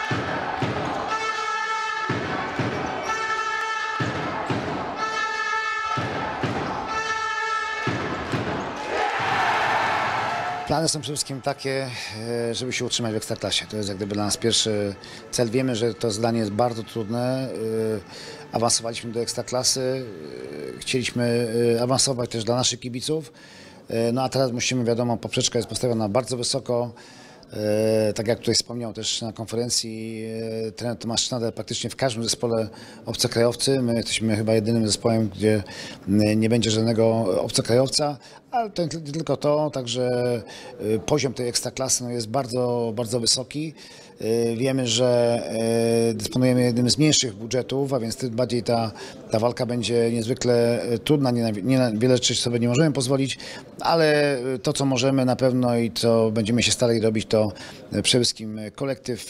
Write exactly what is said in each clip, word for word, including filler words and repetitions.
Plany są przede wszystkim takie, żeby się utrzymać w Ekstraklasie. To jest jak gdyby dla nas pierwszy cel. Wiemy, że to zadanie jest bardzo trudne. Awansowaliśmy do Ekstraklasy. Chcieliśmy awansować też dla naszych kibiców. No a teraz musimy, wiadomo, poprzeczka jest postawiona bardzo wysoko. E, tak jak tutaj wspomniał też na konferencji e, trener Tomasz Sznader, praktycznie w każdym zespole obcokrajowcy. My jesteśmy chyba jedynym zespołem, gdzie nie będzie żadnego obcokrajowca, ale to nie tylko to, także e, poziom tej ekstraklasy no, jest bardzo, bardzo wysoki. E, wiemy, że e, dysponujemy jednym z mniejszych budżetów, a więc tym bardziej ta, ta walka będzie niezwykle trudna, nie na, nie na wiele rzeczy sobie nie możemy pozwolić, ale to, co możemy na pewno i co będziemy się starali robić, to przede wszystkim kolektyw,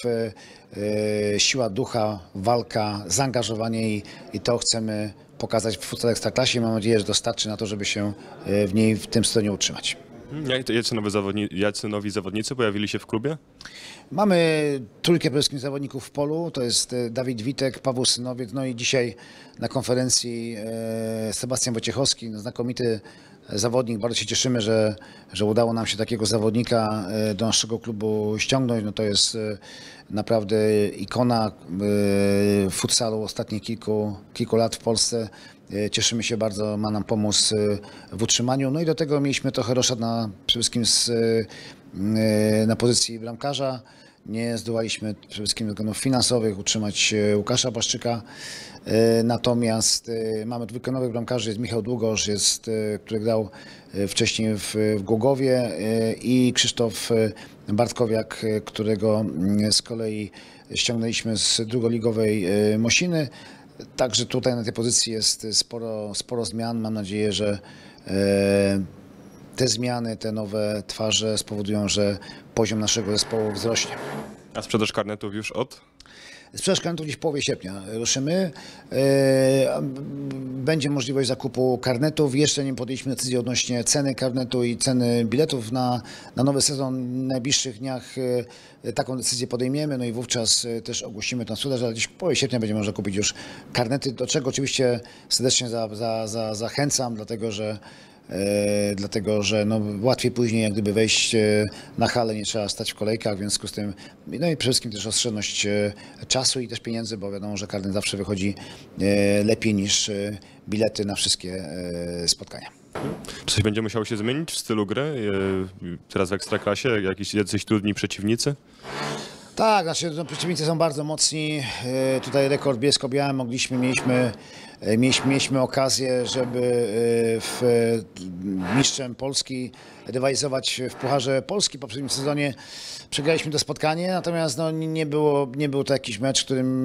siła ducha, walka, zaangażowanie i, i to chcemy pokazać w futsal Ekstraklasie. Mam nadzieję, że to starczy na to, żeby się w niej w tym sezonie utrzymać. Jacy, nowe zawodni jacy nowi zawodnicy pojawili się w klubie? Mamy trójkę przede wszystkim zawodników w polu, to jest Dawid Witek, Paweł Synowiec, no i dzisiaj na konferencji Sebastian Wojciechowski, znakomity zawodnik. Bardzo się cieszymy, że, że udało nam się takiego zawodnika do naszego klubu ściągnąć. No to jest naprawdę ikona futsalu ostatnich kilku, kilku lat w Polsce. Cieszymy się bardzo, ma nam pomóc w utrzymaniu. No i do tego mieliśmy trochę roszad na, przede wszystkim z, na pozycji bramkarza. Nie zdołaliśmy przede wszystkim ze względów finansowych utrzymać Łukasza Błaszczyka. Natomiast mamy dwójkę nowych bramkarzy, jest Michał Długosz, jest, który grał wcześniej w, w Głogowie, i Krzysztof Bartkowiak, którego z kolei ściągnęliśmy z drugoligowej Mosiny. Także tutaj na tej pozycji jest sporo, sporo zmian. Mam nadzieję, że te zmiany, te nowe twarze spowodują, że poziom naszego zespołu wzrośnie. A sprzedaż karnetów już od? Sprzedaż karnetów gdzieś w połowie sierpnia ruszymy. Będzie możliwość zakupu karnetów. Jeszcze nie podjęliśmy decyzji odnośnie ceny karnetu i ceny biletów na, na nowy sezon. W najbliższych dniach taką decyzję podejmiemy, no i wówczas też ogłosimy tę sprzedaż, ale gdzieś w połowie sierpnia będzie można kupić już karnety, do czego oczywiście serdecznie za, za, za, zachęcam, dlatego że E, dlatego, że no, łatwiej później jak gdyby wejść na halę, nie trzeba stać w kolejkach, w związku z tym, no i przede wszystkim też oszczędność czasu i też pieniędzy, bo wiadomo, że karnet zawsze wychodzi e, lepiej niż bilety na wszystkie e, spotkania. Czy coś będzie musiało się zmienić w stylu gry e, teraz w Ekstraklasie? Jakiś, jacyś trudni przeciwnicy? Tak, znaczy no, przeciwnicy są bardzo mocni. E, tutaj rekord Bielsko-Białym mogliśmy, mieliśmy Mieliśmy, mieliśmy okazję, żeby w mistrzem Polski rywalizować w Pucharze Polski. Po poprzednim sezonie przegraliśmy to spotkanie, natomiast no, nie, było, nie był to jakiś mecz, w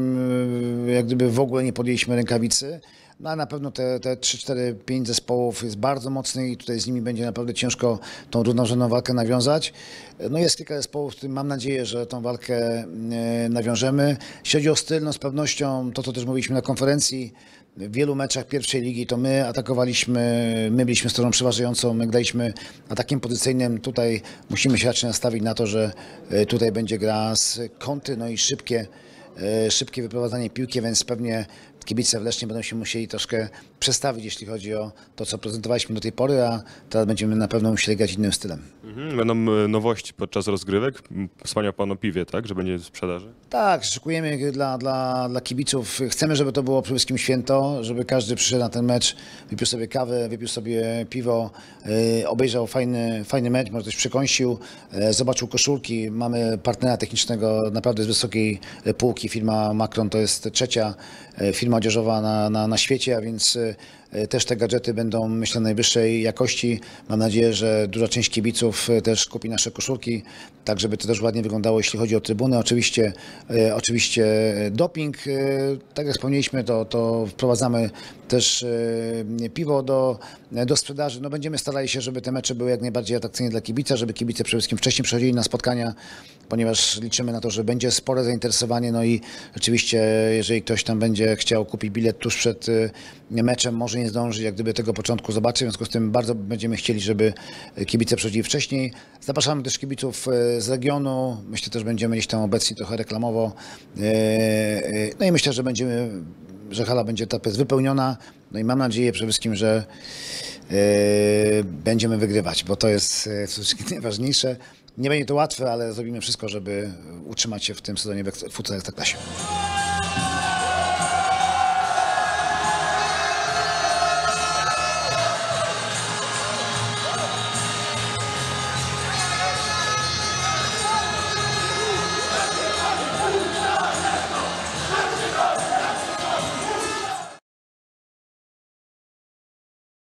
którym jak gdyby w ogóle nie podjęliśmy rękawicy. No, a na pewno te, te trzy, cztery, pięć zespołów jest bardzo mocnych i tutaj z nimi będzie naprawdę ciężko tą równorzędną walkę nawiązać. No jest kilka zespołów, w którym mam nadzieję, że tą walkę nawiążemy. Jeśli chodzi o styl, no z pewnością to, co też mówiliśmy na konferencji, w wielu meczach pierwszej ligi to my atakowaliśmy, my byliśmy stroną przeważającą, my graliśmy atakiem pozycyjnym. Tutaj musimy się raczej nastawić na to, że tutaj będzie gra z kontry, no i szybkie, szybkie wyprowadzanie piłki, więc pewnie kibice w Lesznie będą się musieli troszkę przestawić, jeśli chodzi o to, co prezentowaliśmy do tej pory, a teraz będziemy na pewno musieli grać innym stylem. Mhm, będą nowości podczas rozgrywek? Wspomniał Pan o piwie, tak? Że będzie w sprzedaży? Tak, szykujemy dla, dla, dla kibiców. Chcemy, żeby to było przede wszystkim święto, żeby każdy przyszedł na ten mecz, wypił sobie kawę, wypił sobie piwo, yy, obejrzał fajny, fajny mecz, może coś przekąsił, yy, zobaczył koszulki. Mamy partnera technicznego naprawdę z wysokiej półki. Firma Macron to jest trzecia yy, firma odzieżowa na, na, na świecie, a więc też te gadżety będą, myślę, najwyższej jakości. Mam nadzieję, że duża część kibiców też kupi nasze koszulki, tak żeby to też ładnie wyglądało, jeśli chodzi o trybuny. Oczywiście, oczywiście doping, tak jak wspomnieliśmy, to, to wprowadzamy też piwo do, do sprzedaży. No, będziemy starali się, żeby te mecze były jak najbardziej atrakcyjne dla kibica, żeby kibice przede wszystkim wcześniej przychodzili na spotkania, ponieważ liczymy na to, że będzie spore zainteresowanie. No i oczywiście, jeżeli ktoś tam będzie chciał kupić bilet tuż przed meczem, może nie nie zdąży jak gdyby tego początku zobaczyć, w związku z tym bardzo będziemy chcieli, żeby kibice przychodzili wcześniej. Zapraszamy też kibiców z regionu, myślę też będziemy gdzieś tam obecni trochę reklamowo. No i myślę, że będziemy, że hala będzie ta jest wypełniona, no i mam nadzieję przede wszystkim, że będziemy wygrywać, bo to jest przede wszystkim najważniejsze. Nie będzie to łatwe, ale zrobimy wszystko, żeby utrzymać się w tym sezonie w Futsal Ekstraklasie.